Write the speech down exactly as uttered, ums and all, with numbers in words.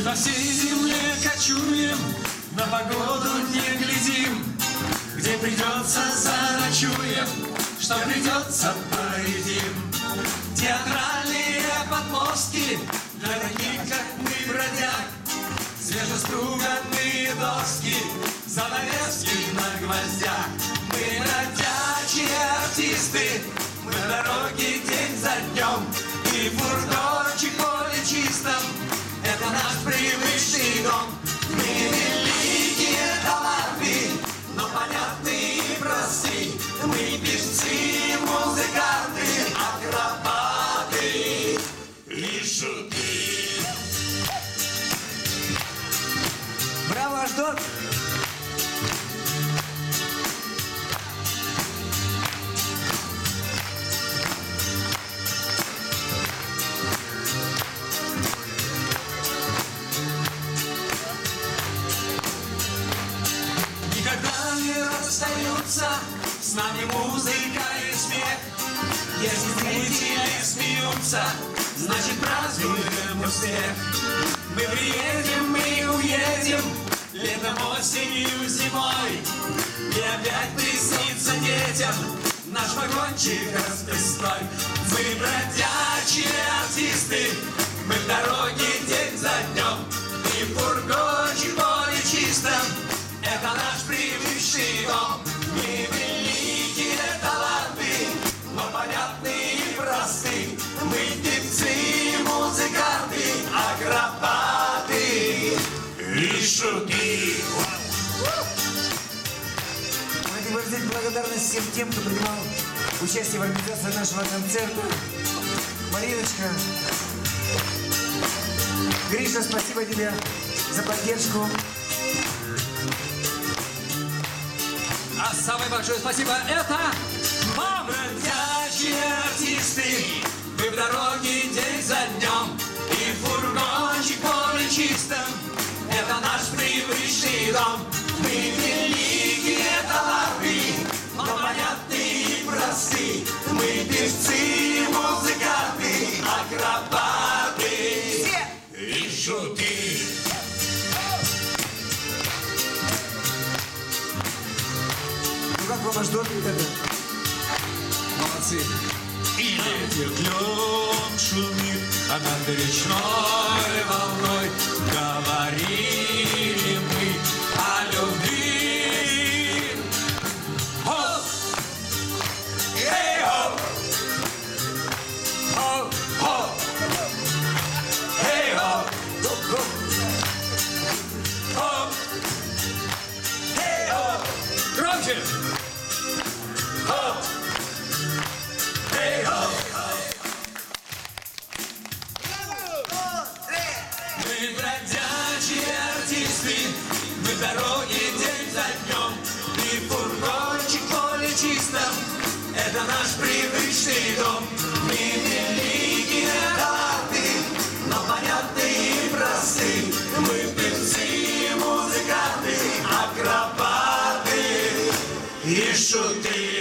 по всей земле кочуем, на погоду не глядим. Где придется, заночуем, что придется, поедим. Театральные подмостки для таких, как мы, бродяг. Свежеструганные доски, занавески на гвоздях. Мы бродячие артисты, мы в дороге день за днем. И фургончик в поле чистом — это наш привычный дом. Мы великие таланты, но понятные и просты. Мы певцы, музыканты, акробаты и шуты. Браво, Аждот! Никогда не расстаются с нами музыка и смех. Если зрители смеются, значит празднуем успех. Мы приедем, мы уедем, летом, осенью, зимой. И опять приснится детям наш вагончик расписной. Мы бродячие артисты, мы в дороге день за днем. И фургончик в поле чистом — это наш привычный дом. Мы великие таланты, но понятные и просты. Мы певцы, музыканты, акробаты и шуты. Хотим выразить благодарность всем тем, кто принимал участие в организации нашего концерта. Мариночка, Гриша, спасибо тебе за поддержку. А самое большое спасибо — это вам, бродячие артисты. Мы в дороге день за днем, и фургончик в поле чистом — это наш привычный дом. Мы великие таланты, но понятные и просты. Мы певцы, музыканты, акробаты и шуты. Ну как вам Аждот это? Молодцы. И ветер днем шумит, а над речной волной говорили мы о любви. Хоп! Эй, хоп! Хоп, хоп! Эй, хоп! Хоп! Хоп! Эй, хоп! Громче! Хоп! Эй, хоп! Мы бродячие артисты, мы в дороге день за днем. И фургончик в поле чистом — это наш привычный дом. Мы великие таланты, но понятные и просты. Мы певцы, музыканты, акробаты и шуты.